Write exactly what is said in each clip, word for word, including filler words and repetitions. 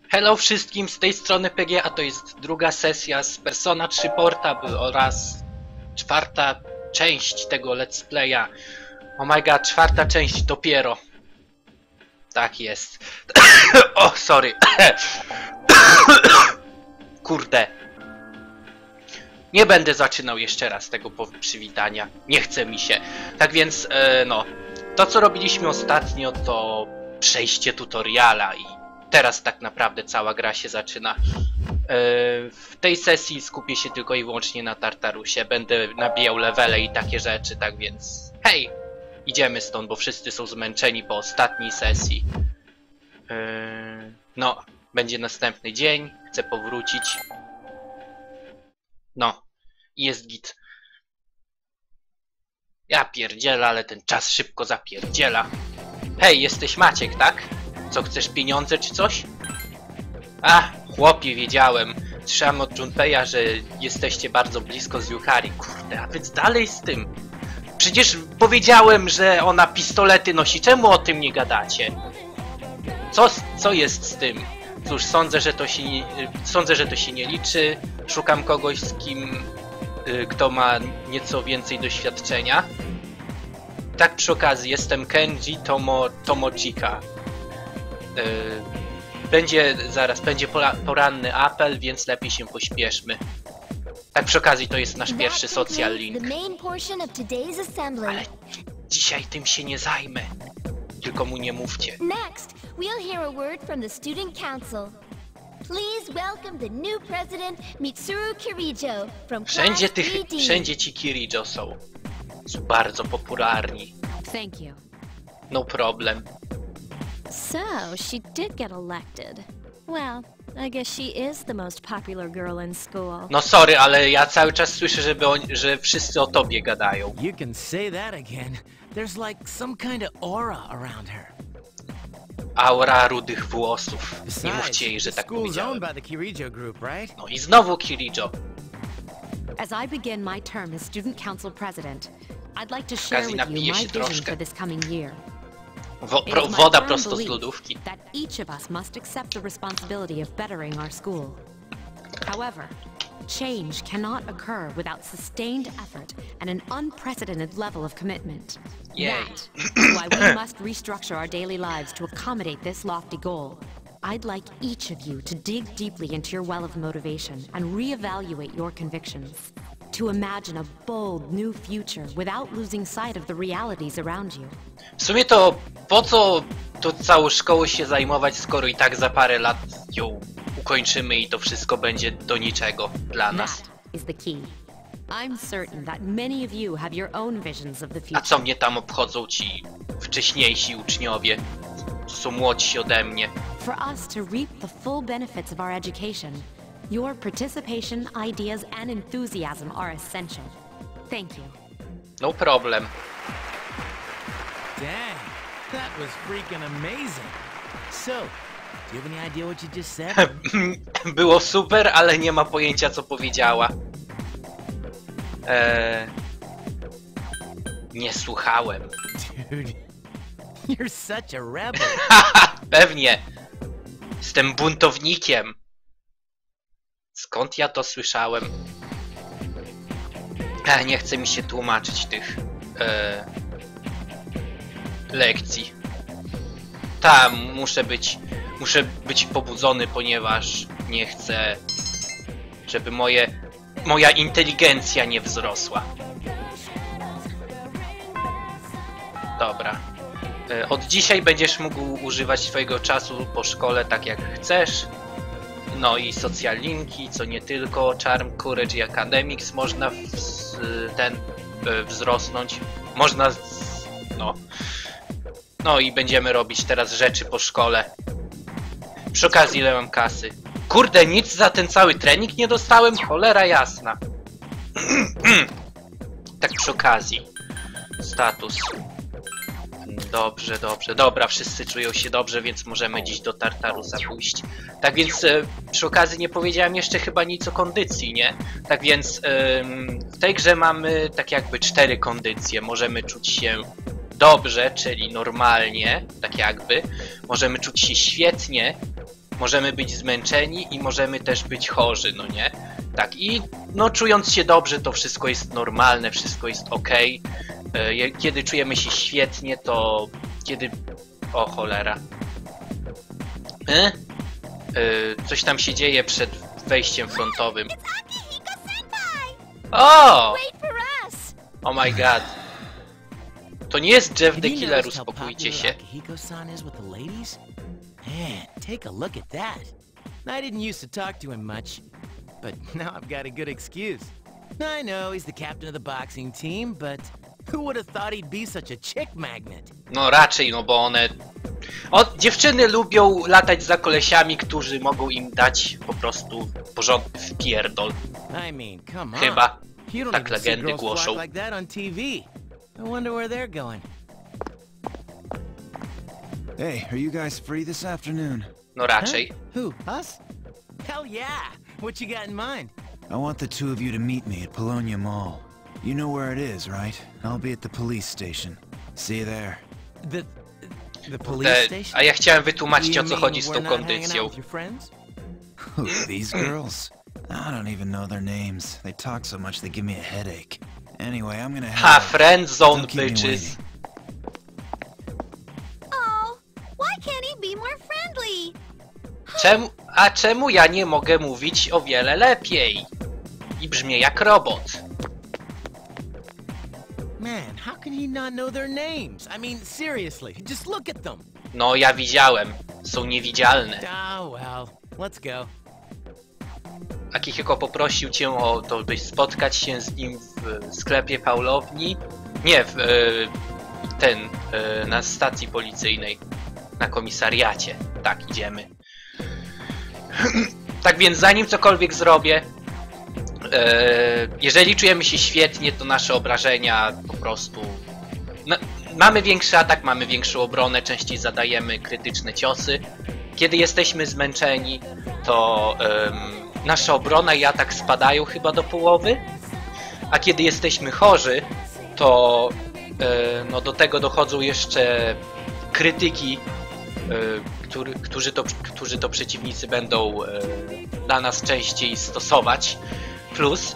Hello wszystkim, z tej strony P G, a to jest druga sesja z Persona trzy Portable oraz czwarta część tego let's playa. Oh my god, czwarta część dopiero. Tak jest. O, sorry. Kurde. Nie będę zaczynał jeszcze raz tego przywitania. Nie chce mi się. Tak więc, e, no. To co robiliśmy ostatnio to przejście tutoriala i teraz tak naprawdę cała gra się zaczyna. E, w tej sesji skupię się tylko i wyłącznie na Tartarusie. Będę nabijał levele i takie rzeczy, tak więc hej! Idziemy stąd, bo wszyscy są zmęczeni po ostatniej sesji. E, no, będzie następny dzień. Chcę powrócić. No, jest git. Ja pierdzielę, ale ten czas szybko zapierdziela. Hej, jesteś Maciek, tak? Co, chcesz pieniądze czy coś? A, chłopie, wiedziałem. Słyszałem od Junpeya, że jesteście bardzo blisko z Yukari. Kurde, a więc dalej z tym. Przecież powiedziałem, że ona pistolety nosi. Czemu o tym nie gadacie? Co, co jest z tym? Cóż, sądzę, że to się nie, sądzę, że to się nie liczy. Szukam kogoś, z kim, y, kto ma nieco więcej doświadczenia. Tak przy okazji, jestem Kenji Tomo, Tomochika. Y, będzie, zaraz, będzie pora, poranny apel, więc lepiej się pośpieszmy. Tak przy okazji, to jest nasz pierwszy social link. Ale dzisiaj tym się nie zajmę. Tylko mu nie mówcie. Next, we'll hear a word from the student council. Please welcome the new president, Mitsuru Kirijo, from Wszędzie, class tych, three D. wszędzie ci Kirijo są. Są bardzo popularni. Thank you. No problem. So, she did get elected. Well, I guess she is the most popular girl in school. No sorry, ale ja cały czas słyszę, żeby on, że wszyscy o tobie gadają. You can say that again. There's like some kind of aura around her. Aura rudych włosów. Nie Besides, mówcie jej, że the tak school's owned powiedziałem. by the Kirijo group, right? No i znowu Kirijo. As I begin my term as Student Council President, I'd like to share Okazji with you napiję my się vision troszkę. for this coming year. Wo, It pro, is my woda firm prosto z belief lodówki. that each of us must accept the responsibility of bettering our school. However, change cannot occur without sustained effort and an unprecedented level of commitment. Yay. That is why we must restructure our daily lives to accommodate this lofty goal. I'd like each of you to dig deeply into your well of motivation and reevaluate your convictions. To imagine a bold new future without losing sight of the realities around you. W sumie to po co to całą szkołę się zajmować, skoro i tak za parę lat ją ukończymy i to wszystko będzie do niczego dla nas. That is the key. I'm certain that many of you have your own visions of the A future. co mnie tam obchodzą ci wcześniejsi uczniowie, co są młodsi ode mnie? For us to reap the full benefits of our education, your participation, ideas, and enthusiasm are essential. Thank you. No problem. Dang, that was freaking amazing. So, do you have any idea what you just said? Było super, ale nie ma pojęcia, co powiedziała. Eee... Nie słuchałem. Dude, you're such a rebel. Haha, pewnie. Jestem buntownikiem. Skąd ja to słyszałem? Ech, nie chce mi się tłumaczyć tych e, lekcji. Tam muszę być, muszę być pobudzony, ponieważ nie chcę, żeby moje, moja inteligencja nie wzrosła. Dobra. E, od dzisiaj będziesz mógł używać swojego czasu po szkole tak jak chcesz. No i social linki, co nie tylko, Charm, Courage i Academics można w, ten e, wzrosnąć. Można z, no. No i będziemy robić teraz rzeczy po szkole. Przy okazji ile mam kasy. Kurde, nic za ten cały trening nie dostałem? Cholera jasna. Tak przy okazji. Status. Dobrze, dobrze, dobra, wszyscy czują się dobrze, więc możemy dziś do Tartarusa pójść. Tak więc e, przy okazji nie powiedziałem jeszcze chyba nic o kondycji, nie? Tak więc e, w tej grze mamy tak jakby cztery kondycje. Możemy czuć się dobrze, czyli normalnie, tak jakby. Możemy czuć się świetnie, możemy być zmęczeni i możemy też być chorzy, no nie? Tak, i no czując się dobrze, to wszystko jest normalne, wszystko jest ok. Kiedy czujemy się świetnie, to kiedy... O cholera. E? Coś tam się dzieje przed wejściem frontowym. O! Oh my god. To nie jest Jeff the Killer, uspokójcie się. Man, take a look at that. I didn't used to talk to him much, but now I've got a good excuse. I know he's the captain of the boxing team, but who would have thought he'd be such a chick magnet? No raczej, no bo one... O, dziewczyny lubią latać za kolesiami, którzy mogą im dać po prostu porządny wpierdol. I mean, come on. Chyba. You don't Tak even see legendy girls głoszą. fly like that on T V. I wonder where they're going. Hey, are you guys free this afternoon? No raczej. Who, us? Hell yeah! What you got in mind? I want the two of you to meet me at Polonia Mall. You know where it is, right? I'll be at the police station. See you there. The... the police Te, station? a ja chciałem wytłumaczyć, You o co mean chodzi z tą we're not hanging out kondycją. with your friends? Who, these girls? I don't even know their names. They talk so much they give me a headache. Anyway, I'm gonna head Ha, out. friend zone, Don't keep me bitches. waiting. Oh, why can't he be more friendly? Czemu, a czemu ja nie mogę mówić o wiele lepiej? I brzmię jak robot. Man, how can he not know their names? I mean, seriously, just look at them. No, ja widziałem. Są niewidzialne. Oh, well, let's go. Akihiko poprosił cię o to, byś spotkać się z nim w sklepie Paulowni. Nie, w e, ten, e, na stacji policyjnej. Na komisariacie. Tak, idziemy. Tak więc zanim cokolwiek zrobię, e, jeżeli czujemy się świetnie, to nasze obrażenia po prostu... No, mamy większy atak, mamy większą obronę, częściej zadajemy krytyczne ciosy. Kiedy jesteśmy zmęczeni, to em, nasza obrona i atak spadają chyba do połowy. A kiedy jesteśmy chorzy, to e, no, do tego dochodzą jeszcze krytyki, e, który, którzy, to, którzy to przeciwnicy będą e, dla nas częściej stosować. Plus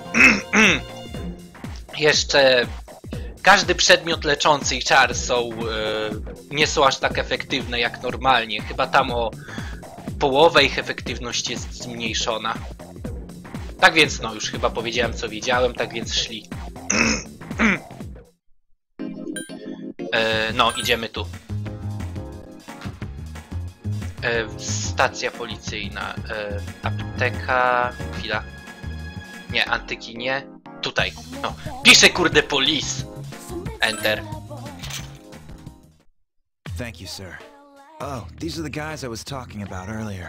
jeszcze każdy przedmiot leczący i czar są, e, nie są aż tak efektywne jak normalnie. Chyba tam o połowę ich efektywność jest zmniejszona. Tak więc no, już chyba powiedziałem co wiedziałem, tak więc szli. e, no, idziemy tu. E, stacja policyjna. E, apteka... Chwila. Nie, antyki nie. Tutaj. No. Piszę kurde police. Enter. Thank you, sir. Oh, these are the guys I was talking about earlier.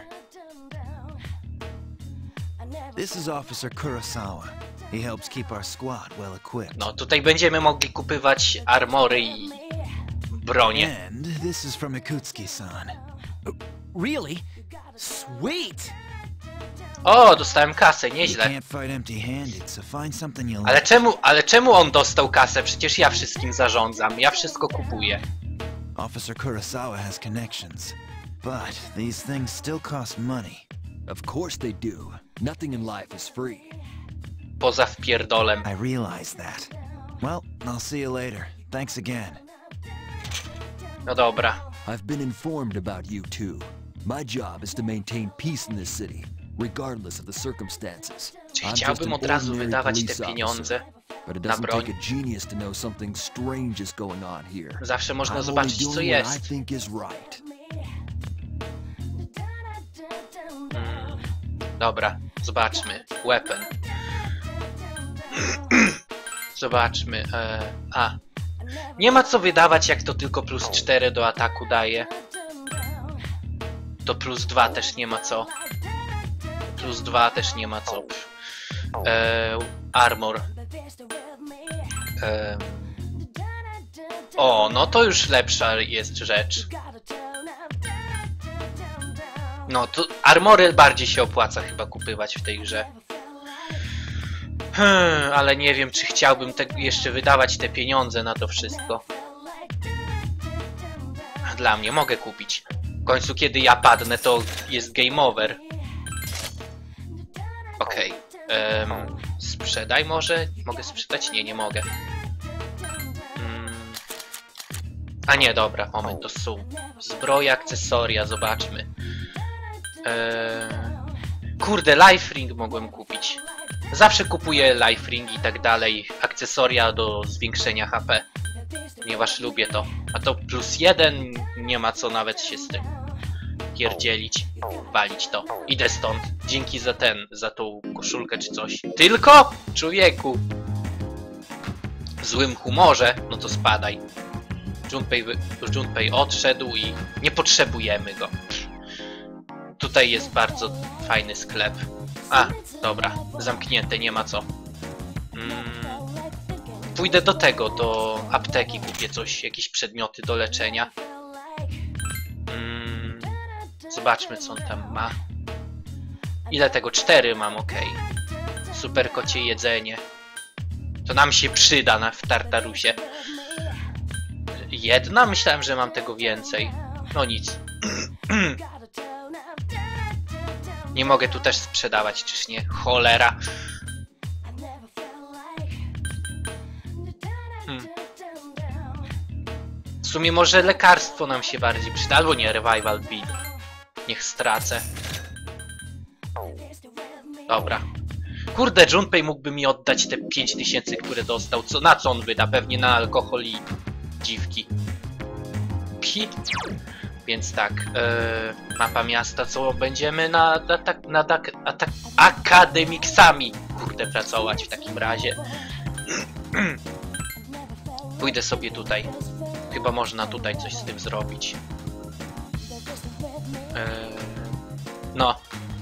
This is Officer Kurosawa. He helps keep our squad well equipped. No, tutaj będziemy mogli kupywać armory i bronię. And this is from Ikutsuki-san. Really? Sweet! O, dostałem kasę, You nieźle. can't fight empty-handed, so find something you Ale like. czemu, ale czemu on dostał kasę? Przecież ja wszystkim zarządzam, ja wszystko kupuję. Officer Kurosawa has connections, but these things still cost money. Of course they do. Nothing in life is free. Poza wpierdolem. I realize that. Well, I'll see you later. Thanks again. No dobra. I've been informed about you two. My job is to maintain peace in this city, regardless of the circumstances. Czy I'm just chciałbym an od razu ordinary wydawać te police pieniądze officer, but it na doesn't broń? take a genius to know something strange is going on here. Zawsze można I'm only zobaczyć co doing what I jest. think is right. Hmm. Dobra, zobaczmy. Weapon. Zobaczmy. E, a. Nie ma co wydawać, jak to tylko plus cztery do ataku daje. To plus dwa też nie ma co. Plus dwa też nie ma co. Pff. E, armor. E, o, no to już lepsza jest rzecz. No, to armory bardziej się opłaca chyba kupywać w tej grze. Hmm, ale nie wiem, czy chciałbym te, jeszcze wydawać te pieniądze na to wszystko. Dla mnie mogę kupić. W końcu kiedy ja padnę, to jest game over. Okej. Okay. Um, sprzedaj może? Mogę sprzedać? Nie, nie mogę. Hmm. A nie, dobra, moment, to są zbroje, akcesoria, zobaczmy. Eee... Kurde, life ring mogłem kupić. Zawsze kupuję life ring i tak dalej, akcesoria do zwiększenia H P. Ponieważ lubię to. A to plus jeden, nie ma co nawet się z tym pierdzielić, walić to. Idę stąd. Dzięki za ten, za tą koszulkę czy coś. Tylko, człowieku, w złym humorze, no to spadaj. Junpei, Junpei odszedł i nie potrzebujemy go. Tutaj jest bardzo fajny sklep. A, dobra, zamknięte, nie ma co. Mm, pójdę do tego, do apteki, kupię coś, jakieś przedmioty do leczenia. Mm, zobaczmy, co on tam ma. Ile tego? Cztery mam, ok. Super kocie jedzenie. To nam się przyda na, w Tartarusie. Jedna? Myślałem, że mam tego więcej. No nic. Nie mogę tu też sprzedawać, czyż nie? Cholera. Hmm. W sumie może lekarstwo nam się bardziej przyda, albo nie, revival bead. Niech stracę. Dobra. Kurde, Junpei mógłby mi oddać te pięć tysięcy, które dostał. Co, na co on wyda? Pewnie na alkohol i dziwki. Pi. Więc tak, yy, mapa miasta, co będziemy nad, atak, nad ak atak akademiksami, kurde, pracować w takim razie. Pójdę sobie tutaj. Chyba można tutaj coś z tym zrobić. Yy, no.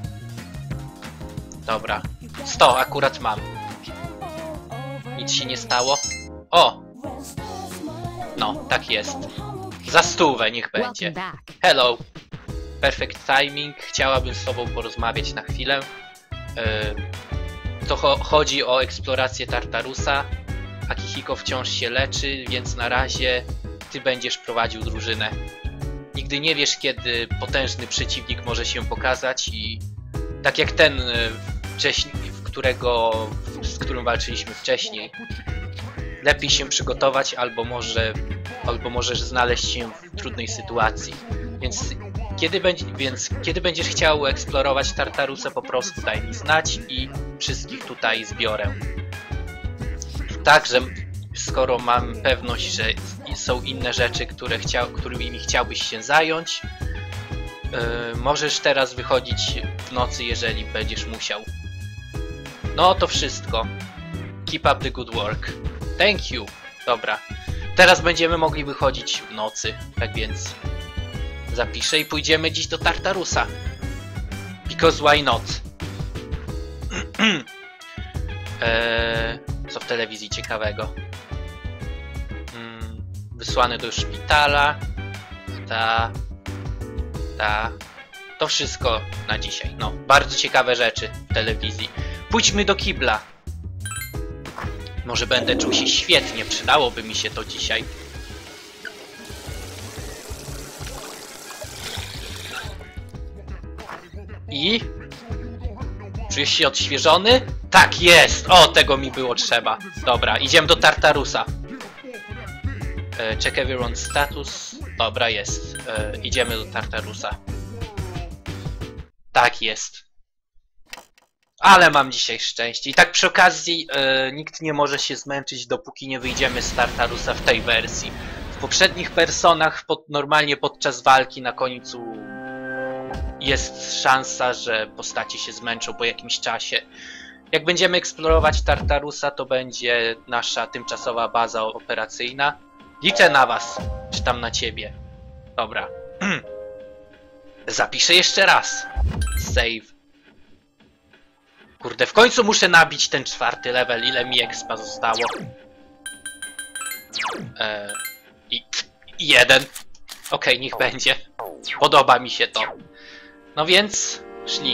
Dobra. sto akurat mam. Nic się nie stało. O! No, tak jest. Za stówę niech będzie. Hello. Perfect timing. Chciałabym z tobą porozmawiać na chwilę. Yy, to cho chodzi o eksplorację Tartarusa. Akihiko wciąż się leczy, więc na razie ty będziesz prowadził drużynę. Nigdy nie wiesz, kiedy potężny przeciwnik może się pokazać i tak jak ten wcześniej, w którego, z którym walczyliśmy wcześniej. Lepiej się przygotować, albo może albo możesz znaleźć się w trudnej sytuacji. Więc kiedy, będzie, więc kiedy będziesz chciał eksplorować Tartarusa, po prostu daj mi znać i wszystkich tutaj zbiorę. Także skoro mam pewność, że są inne rzeczy, które chciał, którymi chciałbyś się zająć, yy, możesz teraz wychodzić w nocy, jeżeli będziesz musiał. No to wszystko. Keep up the good work. Thank you. Dobra. Teraz będziemy mogli wychodzić w nocy. Tak więc zapiszę i pójdziemy dziś do Tartarusa. Because why not? eee, co w telewizji ciekawego? Hmm, wysłany do szpitala. Ta. Ta. To wszystko na dzisiaj. No, bardzo ciekawe rzeczy w telewizji. Pójdźmy do kibla. Może będę czuł się świetnie, przydałoby mi się to dzisiaj. I? Czujesz się odświeżony? Tak jest! O, tego mi było trzeba. Dobra, idziemy do Tartarusa. E, check everyone's status. Dobra, jest. E, idziemy do Tartarusa. Tak jest. Ale mam dzisiaj szczęście. I tak przy okazji e, nikt nie może się zmęczyć, dopóki nie wyjdziemy z Tartarusa w tej wersji. W poprzednich personach pod, normalnie podczas walki na końcu jest szansa, że postacie się zmęczą po jakimś czasie. Jak będziemy eksplorować Tartarusa, to będzie nasza tymczasowa baza operacyjna. Liczę na was, czy tam na ciebie. Dobra. Zapiszę jeszcze raz. Save. Kurde, w końcu muszę nabić ten czwarty level. Ile mi expa zostało? Eee, i, i jeden. Okej, okay, niech będzie. Podoba mi się to. No więc, szli.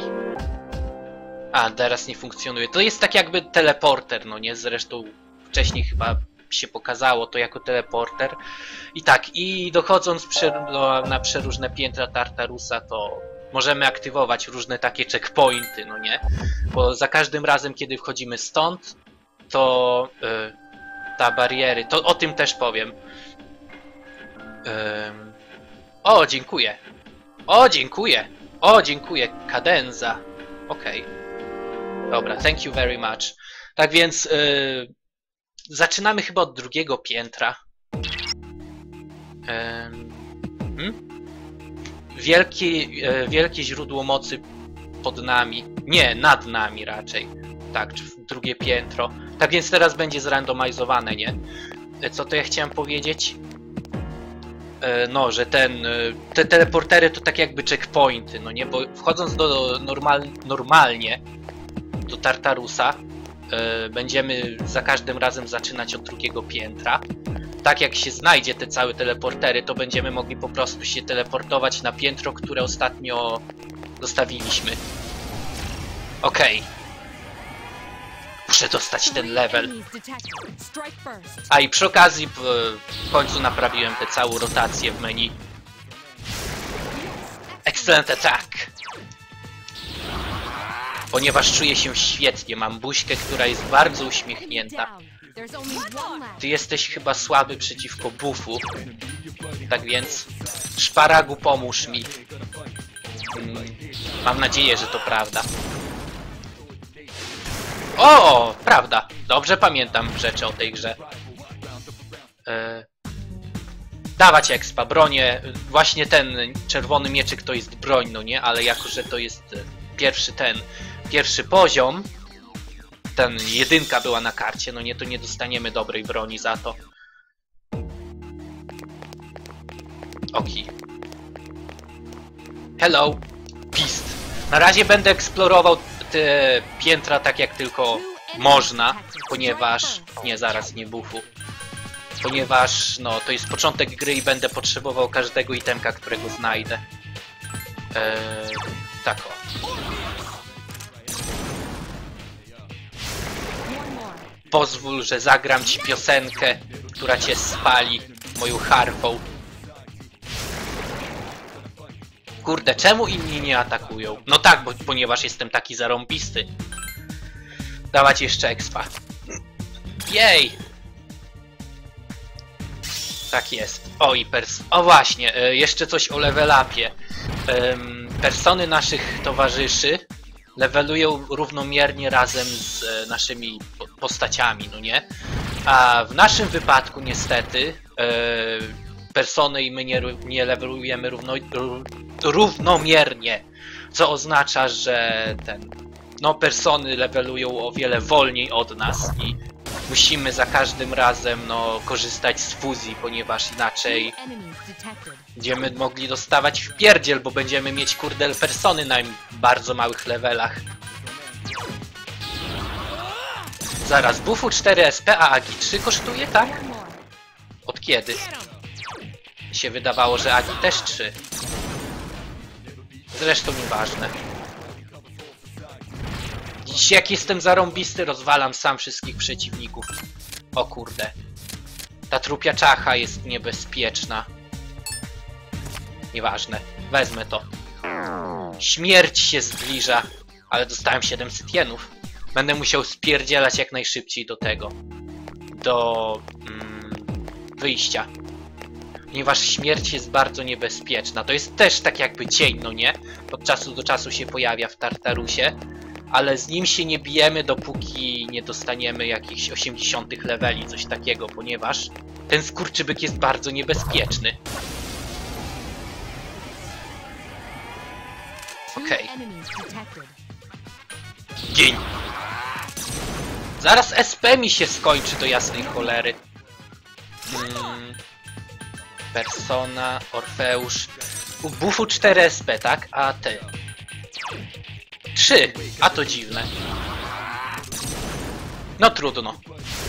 A, teraz nie funkcjonuje. To jest tak jakby teleporter, no nie? Zresztą wcześniej chyba się pokazało to jako teleporter. I tak, i dochodząc no, na przeróżne piętra Tartarusa, to możemy aktywować różne takie checkpointy, no nie? Bo za każdym razem, kiedy wchodzimy stąd, to yy, ta bariery, to o tym też powiem. Yy, o, dziękuję. O, dziękuję. O, dziękuję. Kadenza. Okej. Okay. Dobra, thank you very much. Tak więc yy, zaczynamy chyba od drugiego piętra. Yy, hmm? Wielkie, yy, wielkie źródło mocy pod nami. Nie, nad nami raczej. Tak, drugie piętro. Tak więc teraz będzie zrandomizowane, nie? Yy, co to ja chciałem powiedzieć? No, że ten, te teleportery to tak jakby checkpointy, no nie? Bo wchodząc do normal, normalnie do Tartarusa yy, będziemy za każdym razem zaczynać od drugiego piętra. Tak jak się znajdzie te całe teleportery, to będziemy mogli po prostu się teleportować na piętro, które ostatnio zostawiliśmy. Okej. Okay. Muszę dostać ten level. A i przy okazji w końcu naprawiłem tę całą rotację w menu. Excellent attack! Ponieważ czuję się świetnie, mam buźkę, która jest bardzo uśmiechnięta. Ty jesteś chyba słaby przeciwko buffu. Tak więc, szparagu, pomóż mi. Hmm, mam nadzieję, że to prawda. O, prawda. Dobrze pamiętam rzeczy o tej grze. E... Dawać expa, bronię. Właśnie ten czerwony mieczyk to jest broń, no nie? Ale jako, że to jest pierwszy ten, pierwszy poziom, ten jedynka była na karcie, no nie, to nie dostaniemy dobrej broni za to. Oki. Hello, Beast. Na razie będę eksplorował te piętra tak jak tylko można, ponieważ... Nie, zaraz, nie buffu. Ponieważ, no, to jest początek gry i będę potrzebował każdego itemka, którego znajdę. Eee, tak o. Pozwól, że zagram ci piosenkę, która cię spali moją harfą. Kurde, czemu inni nie atakują? No tak, bo ponieważ jestem taki zarąbisty. Dawać jeszcze expa. Jej! Tak jest. O i pers... O właśnie, jeszcze coś o level upie. Persony naszych towarzyszy levelują równomiernie razem z naszymi postaciami, no nie? A w naszym wypadku niestety persony i my nie, nie levelujemy równo, równomiernie, co oznacza, że ten, no persony levelują o wiele wolniej od nas i musimy za każdym razem no korzystać z fuzji, ponieważ inaczej będziemy mogli dostawać w pierdziel, bo będziemy mieć kurde persony na bardzo małych levelach. Zaraz, buffu cztery S P, a Agi trzy kosztuje, tak? Od kiedy? Mi się wydawało, że Agi też trzy. Zresztą nieważne. Dziś jak jestem zarąbisty, rozwalam sam wszystkich przeciwników. O kurde. Ta trupia czacha jest niebezpieczna. Nieważne. Wezmę to. Śmierć się zbliża. Ale dostałem siedemset jenów. Będę musiał spierdzielać jak najszybciej do tego. Do mm, wyjścia. Ponieważ śmierć jest bardzo niebezpieczna. To jest też tak jakby cień, no nie? Od czasu do czasu się pojawia w Tartarusie. Ale z nim się nie bijemy, dopóki nie dostaniemy jakichś osiemdziesiątych leveli, coś takiego, ponieważ ten skurczybyk jest bardzo niebezpieczny. Okej. Okay. Gień! Zaraz S P mi się skończy do jasnej cholery. Hmm. Persona, Orfeusz. U buffu cztery S P, tak? A ty. trzy! A to dziwne. No trudno.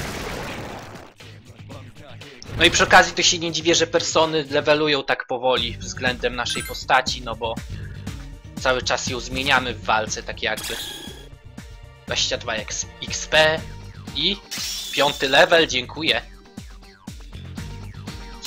No i przy okazji to się nie dziwię, że persony levelują tak powoli względem naszej postaci, no bo cały czas ją zmieniamy w walce, tak jakby. dwadzieścia dwa X P i piąty level, dziękuję.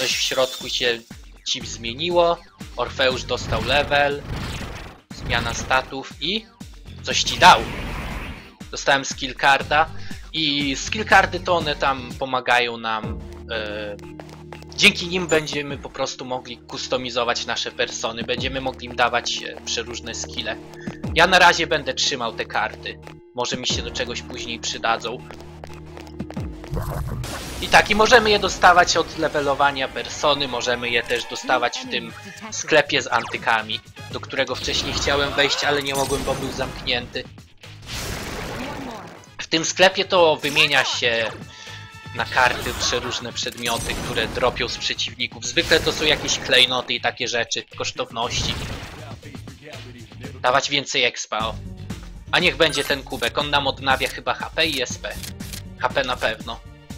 Coś w środku się ci zmieniło. Orfeusz dostał level. Zmiana statów i coś ci dał. Dostałem skill carda i skill cardy to one tam pomagają nam. E, dzięki nim będziemy po prostu mogli kustomizować nasze persony. Będziemy mogli im dawać e, przeróżne skille. Ja na razie będę trzymał te karty. Może mi się do czegoś później przydadzą. I tak, i możemy je dostawać od levelowania persony, możemy je też dostawać w tym sklepie z antykami, do którego wcześniej chciałem wejść, ale nie mogłem, bo był zamknięty. W tym sklepie to wymienia się na karty przeróżne przedmioty, które dropią z przeciwników. Zwykle to są jakieś klejnoty i takie rzeczy, kosztowności. Dawać więcej expa, o. A niech będzie ten kubek, on nam odnawia chyba H P i S P. H P na pewno.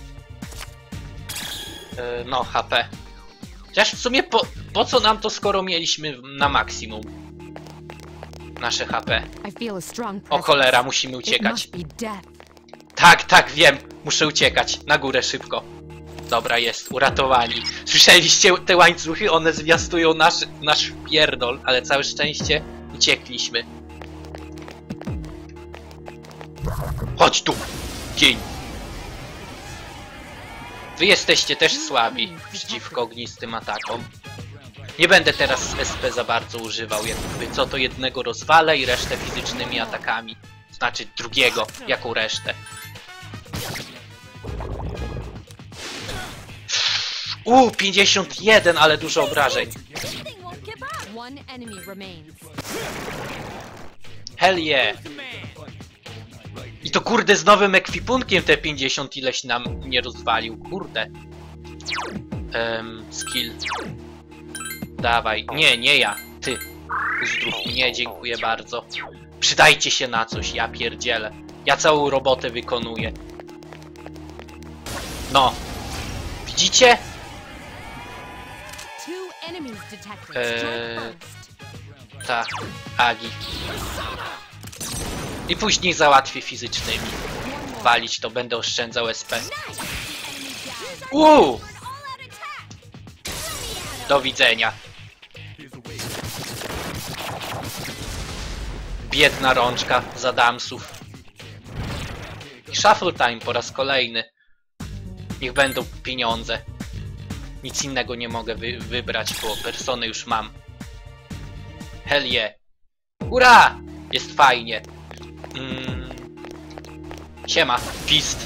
Yy, no, H P. Chociaż w sumie po, po co nam to, skoro mieliśmy na maksimum nasze H P? O cholera, musimy uciekać. Tak, tak, wiem. Muszę uciekać. Na górę szybko. Dobra, jest. Uratowani. Słyszeliście te łańcuchy? One zwiastują nasz, nasz pierdol, ale całe szczęście uciekliśmy. Chodź tu! Dzień! Wy jesteście też słabi przeciwko ognistym atakom. Nie będę teraz S P za bardzo używał, jakby co to jednego rozwalę i resztę fizycznymi atakami. Znaczy drugiego, jaką resztę. Uuu, pięćdziesiąt jeden, ale dużo obrażeń. Hell yeah! I to kurde z nowym ekwipunkiem te pięćdziesiąt ileś nam nie rozwalił, kurde. Um, skill. Dawaj, nie, nie ja, ty. Uzdrów mnie, dziękuję bardzo. Przydajcie się na coś, ja pierdzielę. Ja całą robotę wykonuję. No. Widzicie? Eee, tak, Agi. I później załatwię fizycznymi. Walić to, będę oszczędzał S P. Uuu! Do widzenia. Biedna rączka z Adamsów. I shuffle time po raz kolejny. Niech będą pieniądze. Nic innego nie mogę wy wybrać, bo persony już mam. Hell yeah. Hurra! Jest fajnie. Mm. Siema, fist.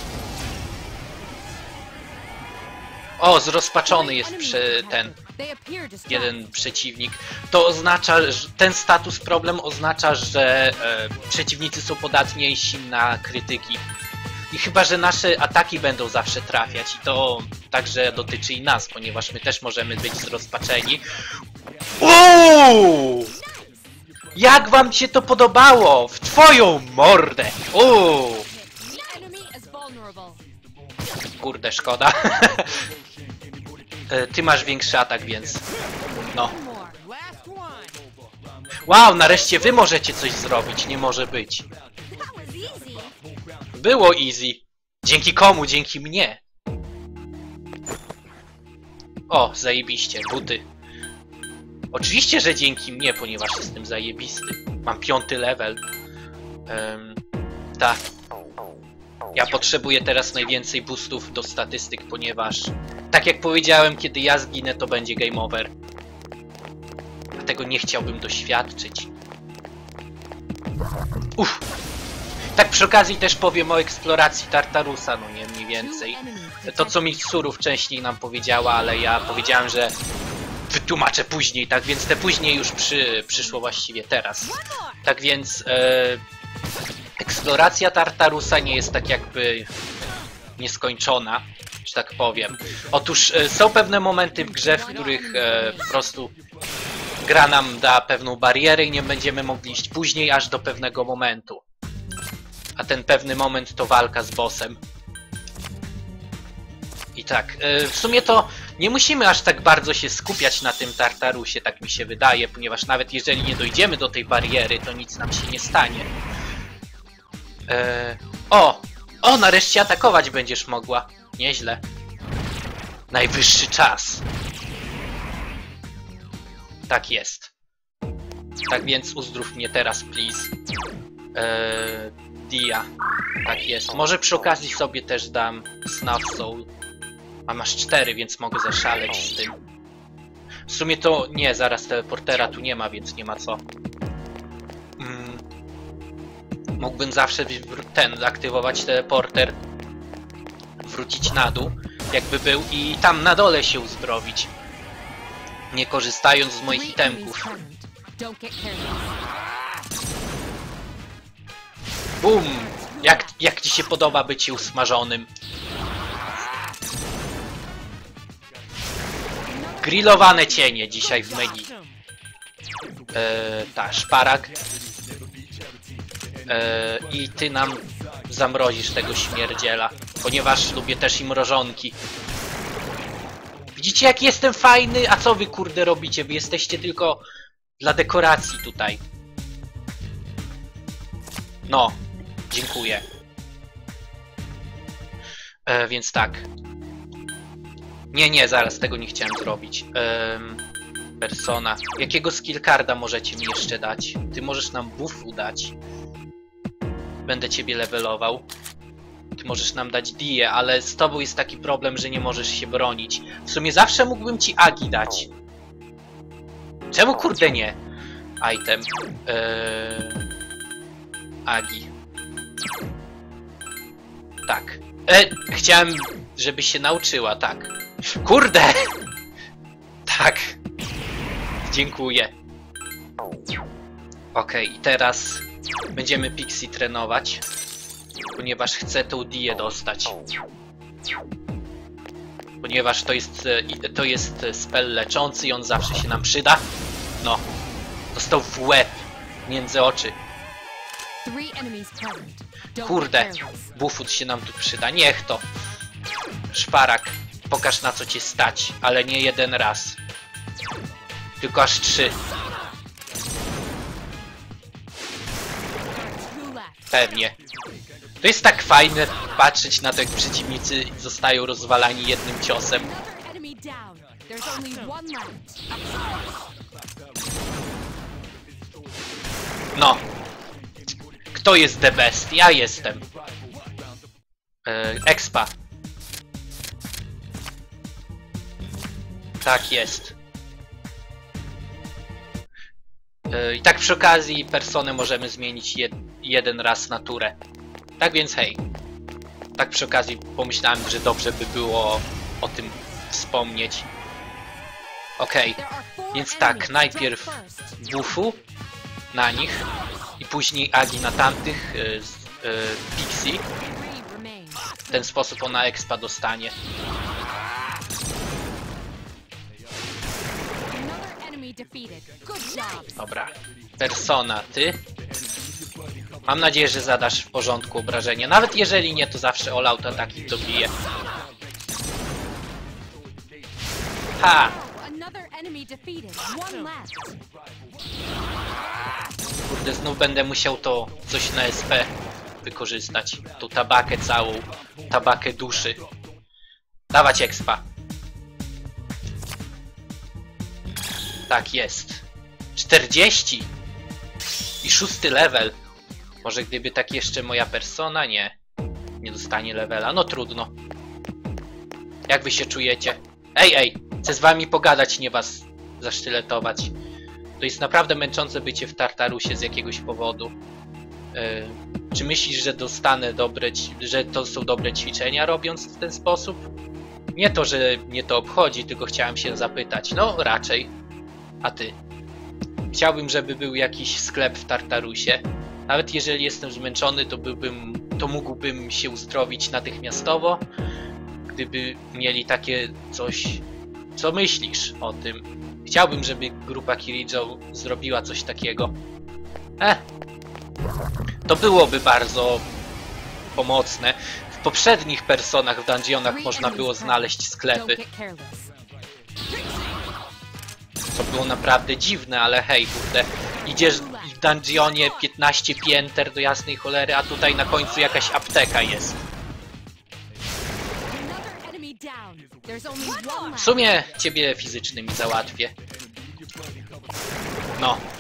O, zrozpaczony jest przy ten jeden przeciwnik. To oznacza, że ten status problem oznacza, że e, przeciwnicy są podatniejsi na krytyki. I chyba, że nasze ataki będą zawsze trafiać i to także dotyczy i nas, ponieważ my też możemy być zrozpaczeni. Uuu! Jak wam się to podobało? W twoją mordę! Uuu! Kurde, szkoda. Ty masz większy atak, więc... No. Wow, nareszcie wy możecie coś zrobić. Nie może być. Było easy. Dzięki komu? Dzięki mnie. O, zajebiście. Buty. Oczywiście, że dzięki mnie, ponieważ jestem zajebisty. Mam piąty level. Um, tak. Ja potrzebuję teraz najwięcej boostów do statystyk, ponieważ... Tak jak powiedziałem, kiedy ja zginę, to będzie game over. A tego nie chciałbym doświadczyć. Uff. Tak przy okazji też powiem o eksploracji Tartarusa, no nie mniej więcej. To co Mitsuru wcześniej nam powiedziała, ale ja powiedziałem, że wytłumaczę później, tak więc te później już przy, przyszło właściwie teraz. Tak więc e, eksploracja Tartarusa nie jest tak jakby nieskończona, że tak powiem. Otóż e, są pewne momenty w grze, w których e, po prostu gra nam da pewną barierę i nie będziemy mogli iść później aż do pewnego momentu. A ten pewny moment to walka z bossem. I tak, yy, w sumie to nie musimy aż tak bardzo się skupiać na tym Tartarusie, tak mi się wydaje, ponieważ nawet jeżeli nie dojdziemy do tej bariery, to nic nam się nie stanie. Yy, o! O, nareszcie atakować będziesz mogła. Nieźle. Najwyższy czas. Tak jest. Tak więc uzdrów mnie teraz, please. Eee, Dia. Tak jest. Może przy okazji sobie też dam Snuff Soul. A masz cztery, więc mogę zaszaleć z tym. W sumie to nie, zaraz teleportera tu nie ma, więc nie ma co. Mm. Mógłbym zawsze ten, aktywować teleporter, wrócić na dół, jakby był, i tam na dole się uzdrowić, nie korzystając z moich itemków. Bum! Jak, jak ci się podoba być usmażonym? Grillowane cienie dzisiaj w menu. Eee, ta, szparag. Eee, I ty nam zamrozisz tego śmierdziela, ponieważ lubię też i mrożonki. Widzicie, jak jestem fajny? A co wy kurde robicie? Wy jesteście tylko dla dekoracji tutaj. No, dziękuję. Eee, więc tak. Nie, nie, zaraz tego nie chciałem zrobić. Ehm, persona. Jakiego skill carda możecie mi jeszcze dać? Ty możesz nam buffu dać. Będę ciebie levelował. Ty możesz nam dać Dię, ale z tobą jest taki problem, że nie możesz się bronić. W sumie zawsze mógłbym ci Agi dać. Czemu kurde nie? Item. Eee, Agi. Tak. E, chciałem, żebyś się nauczyła, tak. Kurde! Tak. Dziękuję. Okej, i teraz będziemy Pixie trenować, ponieważ chcę tą Dię dostać. Ponieważ to jest, to jest spell leczący i on zawsze się nam przyda. No. Dostał w łeb, między oczy. Kurde, Bufut się nam tu przyda. Niech to. Szparak, pokaż na co cię stać, ale nie jeden raz. Tylko aż trzy. Pewnie. To jest tak fajne patrzeć na to, jak przeciwnicy zostają rozwalani jednym ciosem. No. Kto jest the best? Ja jestem. Eee, expa. Tak jest. Eee, I tak przy okazji personę możemy zmienić jed jeden raz na turę. Tak więc hej. Tak przy okazji pomyślałem, że dobrze by było o tym wspomnieć. Okej. Okay. Więc tak, najpierw buffu na nich i później Agi na tamtych yy, yy, Pixie. W ten sposób ona expa dostanie. Dobra. Persona, ty. Mam nadzieję, że zadasz w porządku obrażenia. Nawet jeżeli nie, to zawsze all out ataki dobije. Ha! Kurde, znów będę musiał to coś na S P wykorzystać. Tą tabakę całą. Tabakę duszy. Dawać expa. Tak jest. czterdzieści! I szósty level. Może gdyby tak jeszcze moja persona? Nie. Nie dostanie levela. No trudno. Jak wy się czujecie? Ej, ej! Chcę z wami pogadać, nie was zasztyletować. To jest naprawdę męczące bycie w Tartarusie z jakiegoś powodu. Yy, czy myślisz, że dostanę dobre... że to są dobre ćwiczenia, robiąc w ten sposób? Nie to, że mnie to obchodzi, tylko chciałem się zapytać. No, raczej. A ty? Chciałbym, żeby był jakiś sklep w Tartarusie. Nawet jeżeli jestem zmęczony, to byłbym, to mógłbym się uzdrowić natychmiastowo, gdyby mieli takie coś. Co myślisz o tym? Chciałbym, żeby grupa Kirijo zrobiła coś takiego. Eh, to byłoby bardzo pomocne. W poprzednich personach w dungeonach można było znaleźć sklepy. To było naprawdę dziwne, ale hej, kurde, idziesz w dungeonie piętnaście pięter do jasnej cholery, a tutaj na końcu jakaś apteka jest. W sumie ciebie fizycznie mi załatwię. No.